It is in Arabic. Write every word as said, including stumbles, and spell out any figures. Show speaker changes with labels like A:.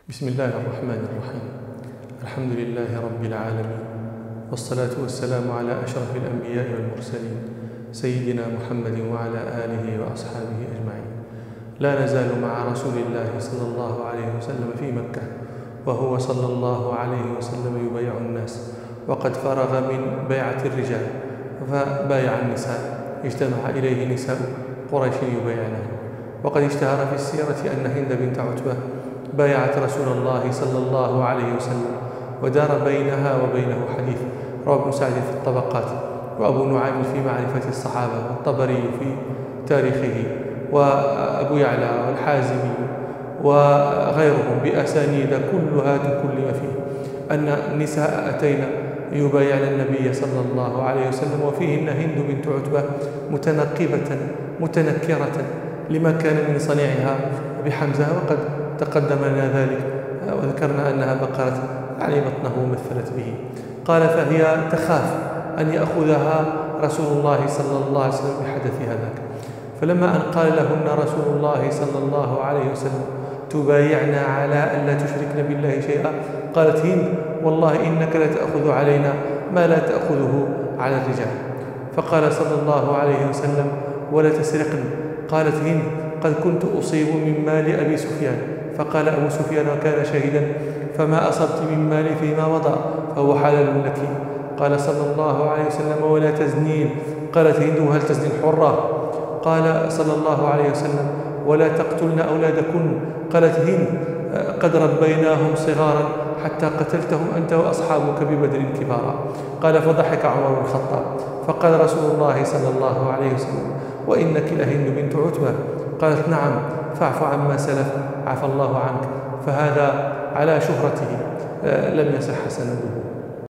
A: بسم الله الرحمن الرحيم. الحمد لله رب العالمين، والصلاة والسلام على أشرف الأنبياء والمرسلين سيدنا محمد وعلى آله وأصحابه أجمعين. لا نزال مع رسول الله صلى الله عليه وسلم في مكة، وهو صلى الله عليه وسلم يبايع الناس، وقد فرغ من بيعة الرجال فبايع النساء، اجتمع إليه نساء قريش يبايعنه. وقد اشتهر في السيرة أن هند بنت عتبة بايعت رسول الله صلى الله عليه وسلم، ودار بينها وبينه حديث، رواه ابن سعد في الطبقات، وأبو نعيم في معرفة الصحابة، والطبري في تاريخه، وأبو يعلى والحازمي وغيرهم بأسانيد كلها تكلم فيه أن النساء أتينا يبايعن النبي صلى الله عليه وسلم، وفيهن هند بنت عتبة متنقبة متنكرة لما كان من صنيعها بحمزة، وقد تقدم لنا ذلك وذكرنا أنها بقرت يعني بطنه ومثلت به. قال فهي تخاف أن يأخذها رسول الله صلى الله عليه وسلم بحدث هذاك. فلما أن قال لهن رسول الله صلى الله عليه وسلم تبايعنا على أن لا تشركن بالله شيئا، قالت هند والله إنك لتأخذ علينا ما لا تأخذه على الرجال. فقال صلى الله عليه وسلم ولا تسرقن. قالت هند قد كنت أصيب من مال أبي سفيان. فقال أبو سفيان وكان شهيدا فما أصبت من مالي فيما مضى فهو حلال لك. قال صلى الله عليه وسلم ولا تزنين. قالت هند وهل تزني الحرة؟ قال صلى الله عليه وسلم ولا تقتلن أولادكن. قالت هند قد ربيناهم صغارا حتى قتلتهم أنت وأصحابك ببدر كبارا. قال فضحك عمر بن الخطاب. فقال رسول الله صلى الله عليه وسلم وإنك لهند بنت عتبة؟ قالت نعم فاعف عما سلف عفى الله عنك. فهذا على شهرته لم يصح سنده.